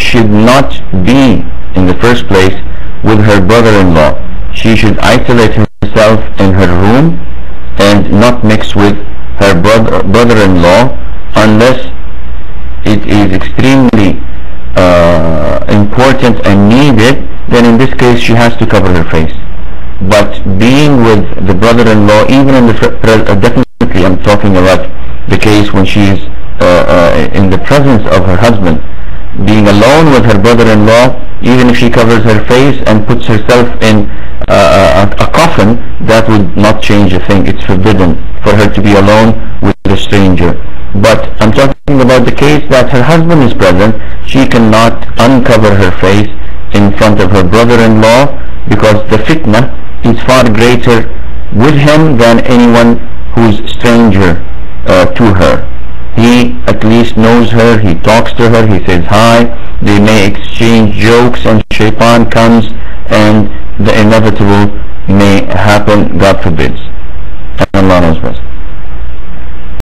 should not be in the first place with her brother-in-law. She should isolate herself in her room and not mix with her brother-in-law unless it is extremely important and needed. Then in this case she has to cover her face. But being with the brother-in-law, even in the definitely I'm talking about the case when she is in the presence of her husband, being alone with her brother-in-law, even if she covers her face and puts herself in a coffin, that would not change a thing. It's forbidden for her to be alone with a stranger. But I'm talking about the case that her husband is present. She cannot uncover her face in front of her brother-in-law, because the fitna is far greater with him than anyone who's stranger to her. He at least knows her, he talks to her, he says hi, they may exchange jokes, and shaitan comes and the inevitable may happen, God forbids. And Allah knows best.